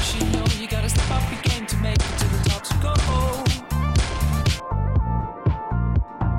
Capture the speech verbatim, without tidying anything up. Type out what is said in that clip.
You should know you gotta step up your game to make it to